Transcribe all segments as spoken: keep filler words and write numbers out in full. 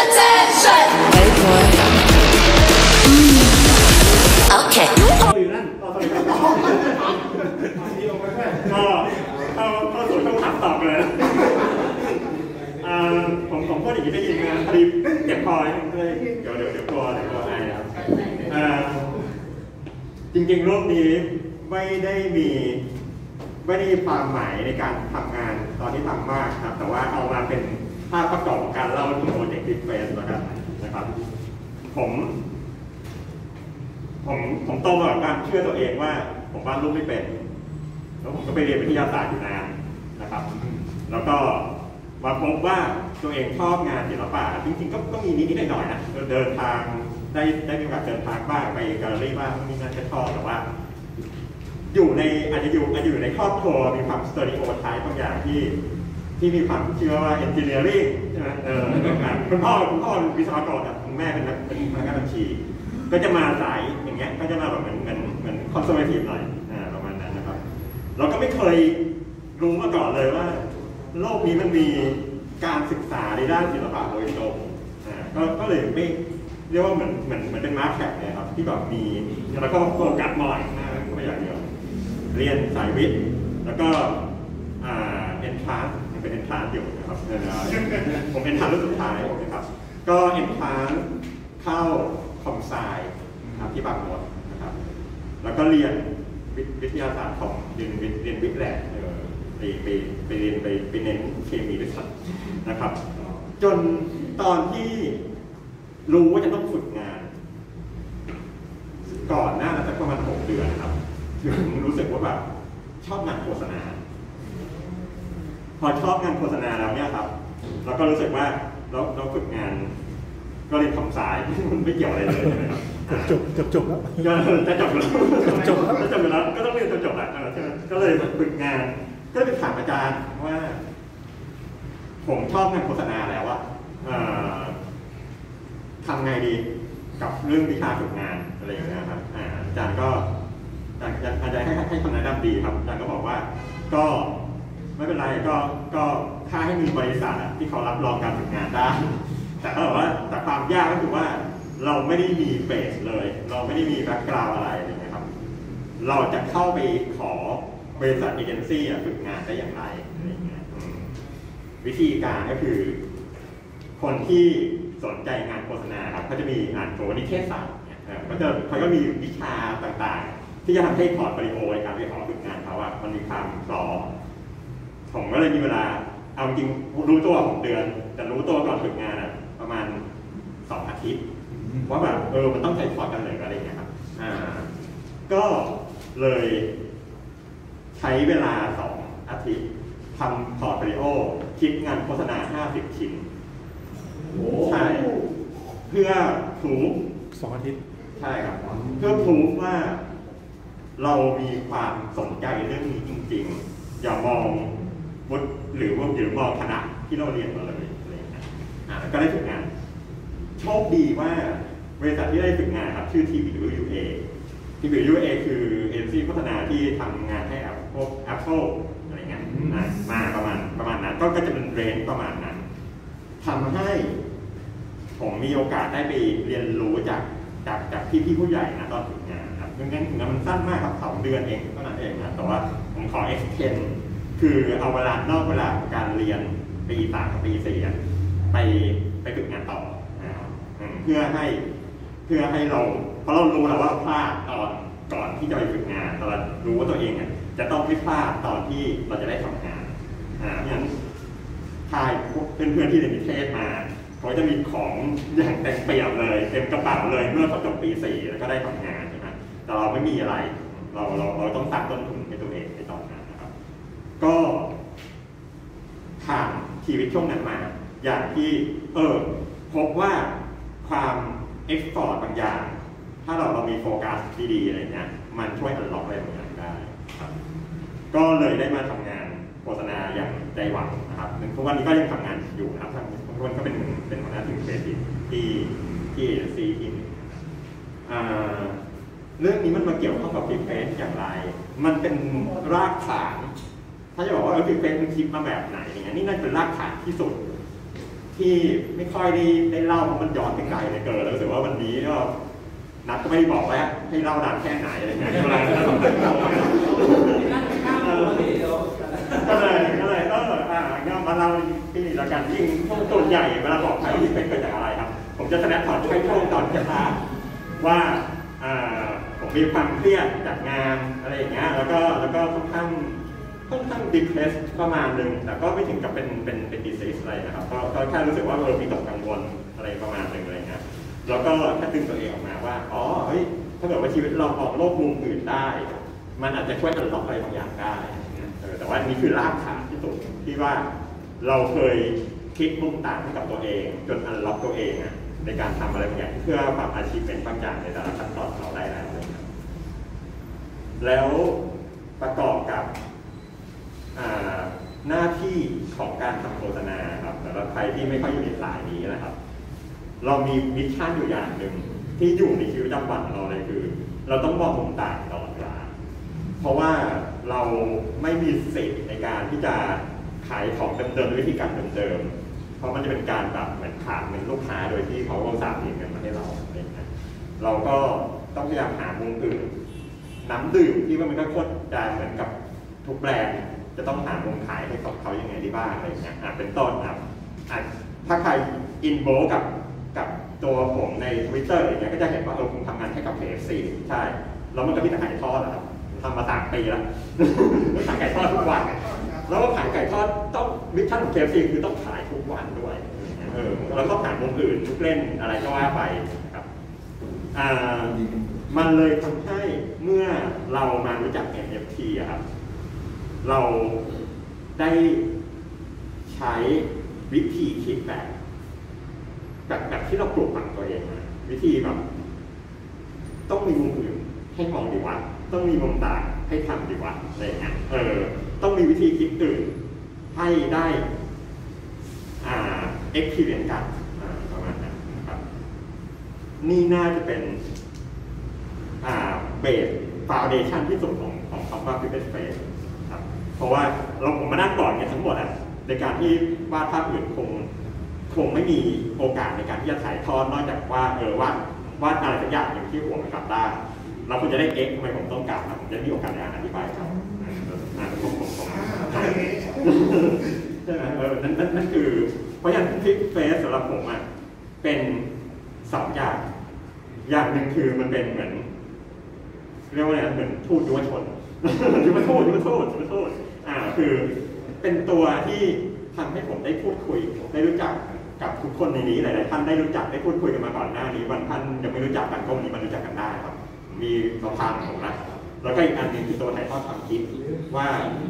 attention. Hey boy. Mm. Okay. อยู่นั่นต่อสวัสดีครับก็เข้าเข้าสู่ช่วงถามตอบเลยผมผมพูดอย่างนี้ได้ยินนะพอดีเจ็บคอเลยเดี๋ยวเดี๋ยวเดี๋ยวกลัวเดี๋ยวกลัวไอครับจริงๆรูปนี้ไม่ได้มีไม่ได้ความหมายในการทำงานตอนที่ทำมากครับแต่ว่าเอามาเป็นภาพประกอบการเล่าถึงโปรเจกต์บิ๊กเฟสแล้วกันนะครับผมผมผมโตมากับการเชื่อตัวเองว่าผมวาดรูปไม่เป็นแล้วผมก็ไปเรียนวิทยาศาสตร์อยู่นานนะครับแล้วก็มาพบว่าตัวเองชอบงานศิลปะจริงๆก็ก็มีนิดๆหน่อยๆนะเดินทางได้ได้มีโอกาสเดินทางบ้างไปแกลเลอรี่บ้างมีงานแค่ชอบแต่ว่าอยู่ในอาจจะอยู่อาจจะอยู่ในครอบครัวมีความสเตอริโอไทป์บางอย่างที่ที่มีความเชื่อว่าเอนจิเนียริ่งใช่ไหมเออคุณพ่อคุณพ่อเป็นวิศวกรอ่ะคุณแม่เป็นนักเป็นพนักงานบัญชีก็จะมาสายอย่างเงี้ยก็จะมาแบบเหมือนเหมือนเหมือนคอนเซอร์เวทีฟหน่อยอ่าประมาณนั้นนะครับเราก็ไม่เคยรู้มาก่อนเลยว่าโลกนี้มันมีการศึกษาในด้านศิลปะโดยตรงอ่าก็ก็เลยไม่เรียกว่าเหมือนเหมือนเหมือนเป็นมาร์คแท็กเลยครับที่แบบมีแล้วก็โฟกัสหน่อยนะก็ไม่อย่างเดียวเรียนสายวิทย์แล้วก็อ่าเอ็นทรานซ์ยังเป็นเอ็นทรานซ์อยู่นะครับผมเอ็นทรานซ์รุ่นสุดท้ายนะครับก็เอ็นทรานซ์เข้าคอมไซน์ครับที่บางมดนะครับแล้วก็เรียนวิทยาศาสตร์ของเรียนเรียนวิทย์แลบไปไปไปเรียนไปไปเน้นเคมีด้วยซ้ำนะครับจนตอนที่รู้ว่าจะต้องฝึกงานก่อนหน้านั้นสักประมาณหกเดือนครับถึงรู้สึกว่าแบบชอบงานโฆษณาพอชอบงานโฆษณาแล้วเนี่ยครับเราก็รู้สึกว่าเราเราฝึกงานก็เรียนคำสายมันไม่เกี่ยวอะไรเลยนะครับจบจบจบแล้วจะจบแล้วจบแล้วจะจบแล้วก็ต้องเรียนจนจบแหละก็เลยฝึกงานก็ไปถามอาจารย์ว่าผมชอบงานโฆษณาแล้วอะทำไงดีกับเรื่องวิชาฝึกงานอะไรอย่างเงี้ยครับอาจารย์ก็อาจารย์อาจารย์ให้ให้คำแนะนำดีครับอาจารย์ก็บอกว่าก็ไม่เป็นไรก็ก็ถ้าให้มีบริษัทที่เขารับรองการฝึกงานได้แต่ก็บอกว่าแต่ความยากก็คือว่าเราไม่ได้มีเบสเลยเราไม่ได้มีแบ็กกราวด์อะไรอย่างเงี้ยครับเราจะเข้าไปขอบริษัทเอเจนซี่ฝึกงานได้อย่างไรอะไรอย่างเงี้ยวิธีการก็คือคนที่สนใจงานโฆษณาครับเขาจะมีงานโปรนิเทศศาสตร์ก็จะเขาก็มีวิชาต่างๆที่จะทำให้พอร์ตโฟลิโอในการไปขอฝึกงานเขาอะมันมีความพร้อมผมก็เลยมีเวลาเอาจริงรู้ตัวของเดือนแต่รู้ตัวก่อนฝึกงานอะประมาณสองอาทิตย์ว่าแบบเออมันต้องใช้พอร์ตกันเลยอะไรอย่างเงี้ยครับอ่าก็เลยใช้เวลาสองอาทิตย์ทำพอร์ตโฟลิโอคิดงานโฆษณาห้าสิบชิ้นใช่เพื่อพรูฟสองอาทิตย์ใช่ครับเพื่อพรูฟว่าเรามีความสนใจเรื่องนี้จริงๆอย่ามองวุฒิหรือว่าหรือมองคณะที่เราเรียนมาเลยอะไรอย่างเงี้ยอ่าก็ได้ฝึกงานโชคดีว่าบริษัทที่ได้ฝึกงานครับชื่อ ที บี ดับเบิลยู เอ ที บี ดับเบิลยู เอ คือเอเจนซี่โฆษณาที่ทำงานให้พวก Apple อะไรเงี้ยมาประมาณประมาณนั้นก็จะเป็นเรนจ์ประมาณนั้นทำให้ผมมีโอกาสได้ไปเรียนรู้จากจากจากพี่พี่ผู้ใหญ่นะตอนฝึกงานครับเรื่องถึงนั้นมันสั้นมากครับสองเดือนเองเท่านั้นเองนะแต่ว่าผมขอ extend คือเอาเวลานอกเวลาการเรียนปีสามกับปีสี่ไปไปฝึกงานต่อเพื่อให้เพื่อให้เราเพราะเรารู้แล้วว่าพลาดตอนก่อนที่จะไปฝึกงานเรารู้ว่าตัวเองเนี่ยจะต้องไม่พลาดตอนที่เราจะได้ทำงานอ่าเพราะฉะนั้นทายเพื่อนๆที่เรียนนิเทศมาเขาจะมีของอย่างเต็มเปี่ยมเลยเต็มกระเป๋าเลยเมื่อเขาจบปีสี่แล้วก็ได้ทำงานใช่ไหมแต่เราไม่มีอะไรเราเราเราต้องตั้งต้นทุนให้ตัวเองในตอนนั้นนะครับก็ผ่านชีวิตช่วงนั้นมาอย่างที่เออพบว่าความเอ็กซ์พอร์ตบางอย่างถ้าเราเรามีโฟกัสดีๆอะไรเงี้ยมันช่วยอันล็อกอะไรบางอย่างได้ครับก็เลยได้มาทำงานโฆษณาอย่างใจหวังนะครับทุกวันนี้ก็ยังทำงานอยู่นะครับทุกวันก็เป็นเป็นหัวหน้าทีมครีเอทีฟที่ที่เอเจนซี่ทีมเรื่องนี้มันมาเกี่ยวข้องกับฟิกเฟสอย่างไรมันเป็นรากฐานถ้าจะบอกว่าเออฟิกเฟสมันคิดมาแบบไหนอย่างเงี้ยนี่น่าจะเป็นรากฐานที่สุดทที่ไม่ค่อยได้ได้เล่าเพราะมันย้อนไปไกลเลยเกินแล้วรู้สึกว่าวันนี้ก็นัดก็ไม่ได้บอกว่าให้เล่านานแค่ไหนอะไรเงี้ยก็เลยก็เลยก็เลยเอออ่างั้นมาเล่าที่นี่แล้วกันยิ่งส่วนใหญ่เวลาบอกใครว่าที่เป็นเกิดจากอะไรครับผมจะแสดงถอนใช้ช่วงตอนจะท้าว่าอ่าผมมีความเครียดจากงานอะไรอย่างเงี้ยแล้วก็แล้วก็ค่อนข้างค่อนข้างดิเพรสประมาณหนึ่งแต่ก็ไม่ถึงกับเป็นเป็นเป็นดิซีสอะไรนะครับก็ก็แค่รู้สึกว่าเออมีตกกังวลอะไรประมาณหนึ่งอะไรเงี้ยแล้วก็แค่ดึงตัวเองออกมาว่าอ๋อเฮ้ยถ้าเกิดว่าชีวิตเราออกโลกมุมอื่นได้มันอาจจะช่วยอันล็อกอะไรบางอย่างได้เออแต่ว่านี่คือรากฐานที่สุดที่ว่าเราเคยคิดมุมต่างให้กับตัวเองจนอันล็อกตัวเองอะในการทำอะไรบางอย่างเพื่อความอาชีพเป็นบางอย่างในแต่ละขั้นตอนเราได้แล้วแล้วประกอบกับหน้าที่ของการทำโฆษณาครับสำหรับใครที่ไม่ค่อยอยู่ในสายนี้นะครับเรามีมิชชั่นอยู่อย่างหนึ่งที่อยู่ในชีวิตประจำวันของเราเลยคือเราต้องมองมุมต่างตลอดเวลาเพราะว่าเราไม่มีสิทธิ์ในการที่จะขายของเดิมๆด้วยวิธีการเดิมๆเพราะมันจะเป็นการแบบเหมือนขาดเงินลูกค้าโดยที่เขาเอาสามเงินกันมาให้เราอะไรอย่างเงี้ยเราก็ต้องพยายามหามุมอื่นน้ำดื่มที่มันก็โคตรจะเหมือนกับทุกแบรนด์จะต้องหามุมขายให้กับเขายังไงได้บ้างอะไรอย่างเงี้ยเป็นต้นครับถ้าใครอินโบกับกับตัวผมใน Twitter อย่างเงี้ยก็จะเห็นว่าเออผมทำงานให้กับ เค เอฟ ซี ใช่แล้วมันก็มีแต่ขายทอดนะครับทำมาสามปีแล้วขายไก่ทอดทุกวันแล้วก็ขายไก่ทอดต้องมิชชั่นของ เค เอฟ ซี คือต้องขายทุกวันด้วยเออแล้วก็หามุมอื่นทุกเล่นอะไรก็ว่าไปครับอ่ามันเลยทำให้เมื่อเรามารู้จัก เอ็น เอฟ ที อะครับเราได้ใช้วิธีคิดแบบแบบแบบที่เราปลูกฝังตัวเองนะวิธีแบบต้องมีมุมอื่นให้มองดีกว่าต้องมีมุมต่างให้ทำดีกว่าอะไรอย่างเงี้ยเออต้องมีวิธีคิดอื่นให้ได้อ่า experience กันอ่าประมาณนั้นครับนี่น่าจะเป็นอ่าเบส foundation ที่สุดของของคำว่า pivot phase ครับเพราะว่าเราผมมานั่งก่อนเนี่ยทั้งหมดอ่ะในการที่วาดภาพอื่นคงคงไม่มีโอกาสในการที่จะถ่ายทอดนอกจากว่าเออวาดวาดอะไรสักอย่างอย่างที่หัวมันกลับได้เราควรจะได้เอ็กทำไมผมต้องกลับนะผมจะมีโอกาสในการอธิบายครับอ่าผมผมผมใช่ไหมเออนั่นนั่นนั่นคือเพราะอย่างที่เฟสสำหรับผมอ่ะเป็นสองอย่างอย่างหนึ่งคือมันเป็นเหมือนเรียกว่าอะไรเหมือนทูตยุวชนยุวทูตยุวทูตยุวทูตอ่าคือเป็นตัวที่ทำให้ผมได้พูดคุยได้รู้จักกับทุกคนในนี้หลายๆท่านได้รู้จักได้พูดคุยกันมาก่อนหน้านี้บางท่านยังไม่รู้จักกันก็วันนี้มันรู้จักกันได้ครับมีสองทางของผมนะแล้วก็อีกอันหนึ่งคือตัวถ่ายทอดความคิดว่า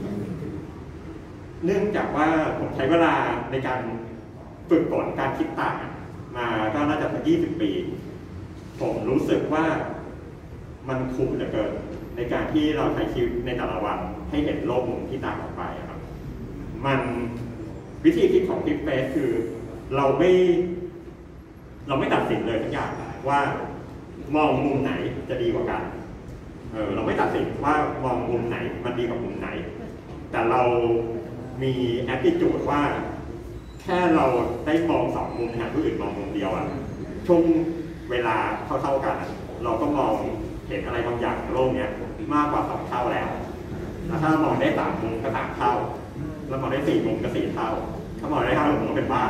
เนื่องจากว่าผมใช้เวลาในการฝึกฝนการคิดต่างมาก็น่าจะสักยี่สิบปีผมรู้สึกว่ามันคุ้มเหลือเกินในการที่เราใช้ชีวิตในแต่ละวันให้เห็นโลกมุมที่ต่างออกไปครับมันวิธีคิดของพิฟเฟสคือเราไม่เราไม่ตัดสินเลยทุกอย่างว่ามองมุมไหนจะดีกว่ากันเออเราไม่ตัดสินว่ามองมุมไหนมันดีกว่ามุมไหนแต่เรามีแอตติจูดว่าแค่เราได้มองสองมุมหาผู้อื่นมองมุมเดียวอ่ะช่วงเวลาเท่าๆกันเราก็มองเห็นอะไรบางอย่างในโลกนี้มากกว่าสองเท่าแล้วแล้วถ้ามองได้สามมุมก็สามเท่าแล้วมองได้สี่มุมก็สี่เท่าถ้ามองได้ห้ามุมก็เป็นบ้า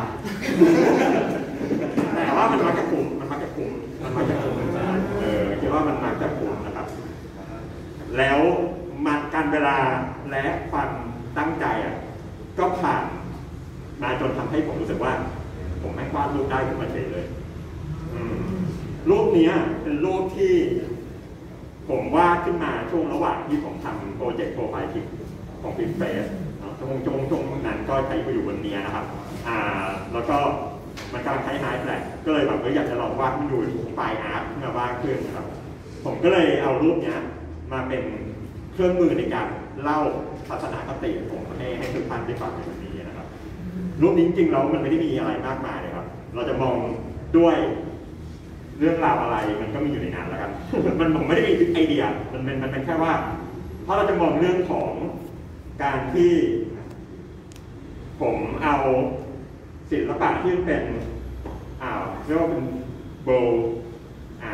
แต่ว่ามันมักจะกลุ่มมันมักจะกลุ่มมันมักจะกลุ่มเออคิดว่ามันมักจะกลุ่มนะครับแล้วมาการเวลาและความตั้งใจอ่ะก็ผ่านมาจนทำให้ผมรู้สึกว่าผมไม่วาดรูปได้ขึ้นมาเฉยเลยรูปนี้เป็นรูปที่ผมวาดขึ้นมาช่วงระหว่างที่ผมทำโปรเจกต์โปรไฟล์ทิปของพิมเฟสช่วงช่วงช่วงนั้นก็ใช้ไปอยู่บนนี้นะครับอ่าแล้วก็มันกำลังใช้ไฮแฟลชก็เลยแบบอยากจะลองวาดมันดูไฟล์อาร์ตมาบ้างขึ้นนะครับผมก็เลยเอารูปนี้มาเป็นเครื่องมือในการเล่าทัศนคติผมให้ให้ทุกท่านได้ฟังในวันนี้นะครับรูปนี้จริงๆแล้วมันไม่ได้มีอะไรมากมายเลยครับเราจะมองด้วยเรื่องราวอะไรมันก็มีอยู่ในนั้นแล้วกัน มันผมไม่ได้มีไอเดียมันเป็นมันเป็นแค่ว่าเพราะเราจะมองเรื่องของการที่ผมเอาศิลปะที่เป็นอ่าเรียกว่าเป็นโบอ่า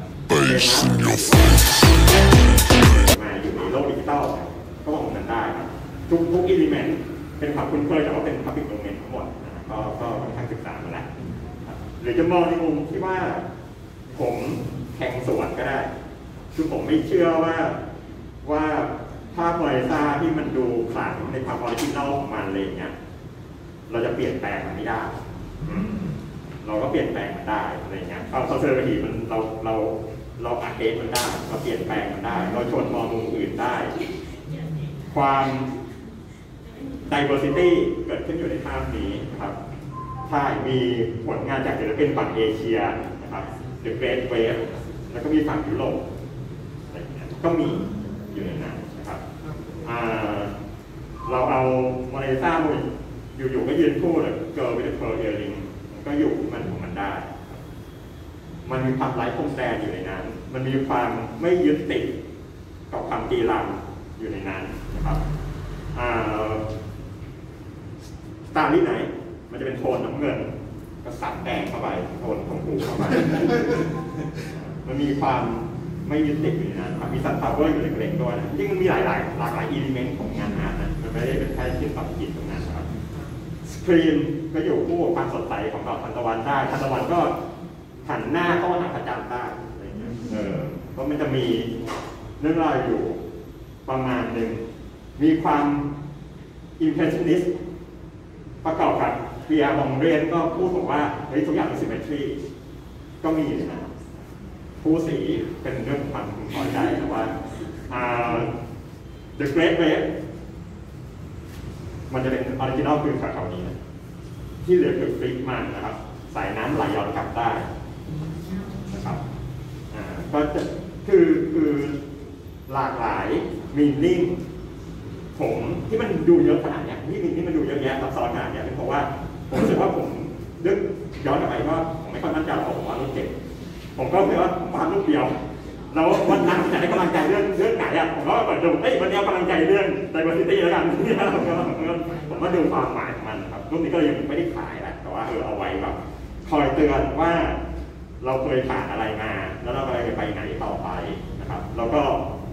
มาอยู่ในโลกดิจิตอลก็มองกันได้ครับทุกทุกอิเลเมนต์เป็นความคุ้นเคยแต่ว่าเป็น public domain ทั้งหมดนะก็ก็ค่อนข้างศึกษามาแล้วหรือจะมองในมุมที่ว่าผมแข่งสวนก็ได้คือผมไม่เชื่อว่าว่าภาพโมนาลิซาที่มันดูขลังในความออริจินอลของมันเลยเนี่ยเราจะเปลี่ยนแปลงมันไม่ได้เราก็เปลี่ยนแปลงมันได้อะไรเงี้ยความคอนเซอร์เวทีฟมันเราเราเราอัปเดตมันได้เราเปลี่ยนแปลงมันได้เราชวนมองมุมอื่นได้ความ diversity เกิดขึ้นอยู่ในภาพนี้นะครับใช่มีผลงานจากศิลปินฝั่งเอเชียนะครับ The Great Wave แล้วก็มีฝั่งยุโรปอะไรเงี้ยก็มีอยู่ในนั้นนะครับเราเอาโมนาลิซาอยู่ๆก็ยืนพูดเลยเกิร์ลวิดเพอร์เอริงก็อยู่มันของมันได้มันมีความไร้พรมแดนอยู่ในนั้นมันมีความไม่ยึดติดกับความตีรันอยู่ในนั้นนะครับสไตล์ที่ไหนมันจะเป็นโทนน้ำเงินก็สับแดงเข้าไปโทนของผูเข้าไปมันมีความไม่ยึดติดอยู่ในนั้นครับมีซันพาวเวอร์อยู่ในเกรงด้วยนะจริงมันมีหลายๆหลากหลายอิเลเมนต์ของงานอาร์ตนะมันไม่ได้เป็นแค่ชิ้นต่อชิ้นตรงนั้นนะครับสกรีนก็อยู่คู่กับความสดใสของดอกทานตะวันได้ทานตะวันก็หันหน้าเข้าหาพระจันทร์ได้อะไรเงี้ยเออเพราะมันจะมีเรื่องราวอยู่ประมาณหนึ่งมีความอิมเพรสชันนิสต์ประกอบกับเปียร์บองเรนก็พูดบอกว่าเฮ้ยทุกอย่างเป็นซิมเมทรีก็มีนะผู้สีเป็นเรื่องของความพึงพอใจแต่ว่า The Great Wave มันจะเป็นออริจินอลคือแถวๆนี้นะที่เหลือคือฟลิปมันนะครับสายน้ำไหลย้อนกลับได้นะครับก็จะคือคือหลากหลายมีนิ่งผมที่มันดูเยอะขนาดนี้ที่มีที่มันดูเยอะแยะซับซ้อนขนาดนี้เป็นเพราะว่าผมรู้สึกว่าผมนึกย้อนกลับไปว่าผมไม่ค่อยมั่นใจว่าผมวาดรูปเก่งผมก็คือว่าผมวาดรูปเดียวแล้ววันนั้นจะได้กำลังใจเรื่องเรื่องไหนอ่ะผมก็เปิดดูเอ้ยวันนี้กำลังใจเรื่อง diversity แล้วกันผมก็ผมก็ดูความหมายของมันครับรูปนี้ก็ยังไม่ได้ขายแหละแต่ว่าเออเอาไว้แบบคอยเตือนว่าเราเคยผ่านอะไรมาแล้วเรากำลังจะไปไหนต่อไปนะครับแล้วก็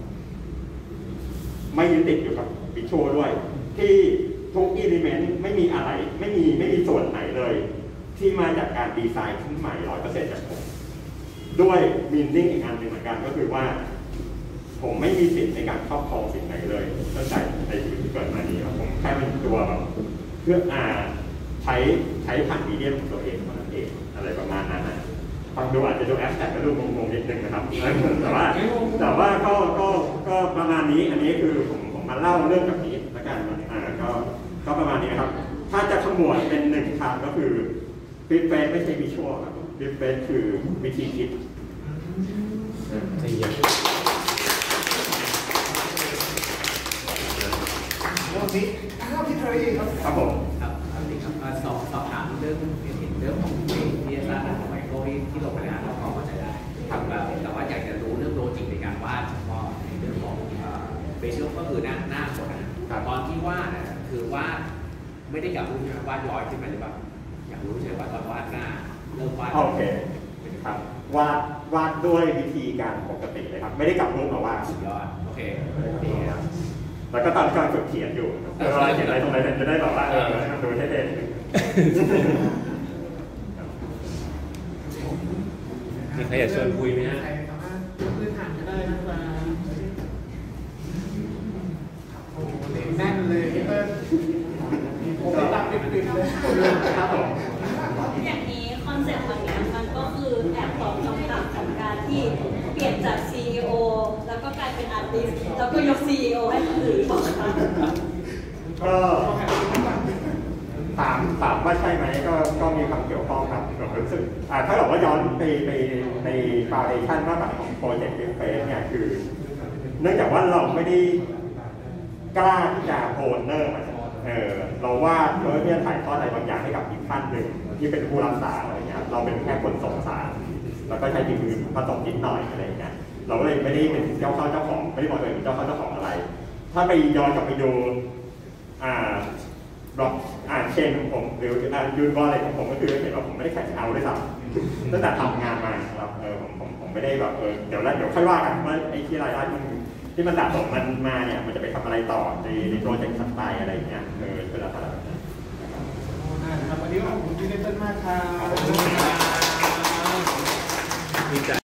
ไม่ยึดติดอยู่กับวิชวลด้วยที่ทุกอิเลเมนต์ไม่มีอะไรไม่มีไม่มีส่วนไหนเลยที่มาจากการดีไซน์ขึ้นใหม่ร้อยเปอร์เซ็นต์จากผมด้วยมีนิ่งอีกอันหนึ่งเหมือนกันก็คือว่าผมไม่มีสิทธิ์ในการครอบครองสิ่งไหนเลยตั้งแต่ในชีวิตที่เกิดมานี้ครับผมแค่เป็นตัวแบบเพื่ออ่าใช้ใช้ผ่านมีเดียมของตัวเองเท่านั้นเองอะไรประมาณนั้นนะฟังดูอาจจะดูแอปแต่ก็ดูงงๆนิดนึงนะครับแต่ว่าแต่ว่าก็ก็ก็ประมาณนี้อันนี้คือผมผมมาเล่าเรื่องแบบนี้แล้วกันอ่าก็ก็ประมาณนี้นะครับถ้าจะขมวดเป็นหนึ่งคำก็คือฟิปเฟสไม่ใช่วิชวลครับฟิปเฟสคือวิธีคิดใจเย็นวันนี้ข้าวที่เธอเองครับครับผมครับอันนี้ครับสอบสอบถามเรื่องเรื่องของวิทยาศาสตร์ของไมโครที่ลงไปแล้วเราพอเข้าใจได้ครับแต่ว่าอยากจะรู้เรื่องโลจิกในการวาดเฉพาะในเรื่องของเบสิกก็คือหน้าหน้าคนนะตอนที่วาดนะคือวาดไม่ได้กับรูปวาดย้อยขึ้นมาหรือเปล่าอยากรู้เฉยว่าตอนวาดหน้าเริ่มวาดโอเคครับวาดวาดด้วยวิธีการปกติเลยครับไม่ได้กลับรูปมาวาดสุดยอดโอเคดีครับแล้วก็ตอนกำลังฝึกเขียนอยู่เวลาเขียนอะไรตรงไหนจะได้แบบว่าดูเท่ๆมีใครอยากชวนคุยไหมฮะพื้นฐานก็ได้นะครับโอ้โหแน่นเลยพี่เปิ้ลผมไม่ตัดปิดๆเลยครับผมอย่างนี้คอนเซ็ปต์วันนี้มันก็คือแอบตอบคำถามของการที่เปลี่ยนจาก ซี อี โอ แล้วก็กลายเป็นอาร์ติสต์แล้วก็ยก ซี อี โอ ให้คนอื่นบอกค่ะก็ถามถามว่าใช่ไหมก็ก็มีความเกี่ยวข้องครับผมรู้สึกถ้าบอกว่าย้อนไปไปในฟาวเดชั่นว่าแบบของโปรเจกต์ฟิล์มเฟสเนี่ยคือเนื่องจากว่าเราไม่ได้กล้าที่จะโอนเนอร์มันเออเราวาดเพื่อที่จะถ่ายทอดอะไรบางอย่างให้กับอีกท่านหนึ่งที่เป็นผู้รักษาอะไรเงี้ยเราเป็นแค่คนส่งสารแล้วก็ใช้ทีมือผสมนิดหน่อยอะไรเงี้ยเราก็เลยไม่ได้เป็นเจ้าเข้าเจ้าของไม่ได้บอกตัวเองเป็นเจ้าเข้าเจ้าของอะไรถ้าไปย้อนกลับไปดูอ่าบล็อกอ่านเชนของผมหรืออ่านยูนบอลอะไรของผมก็คือเห็นว่าผมไม่ได้แข่งเอาด้วยซ้ำตั้งแต่ทำงานมาครับเออผมผมผมไม่ได้แบบเออเดี๋ยวแล้วเดี๋ยวค่อยว่ากันว่าไอ้ที่รายได้มันที่มันสะสมมันมาเนี่ยมันจะไปทำอะไรต่อในในโปรเจกต์ถัดไปอะไรอย่างเงี้ยเออเวลาทำครับวันนี้ขอบคุณพี่เนเธอร์มากครับดีใจ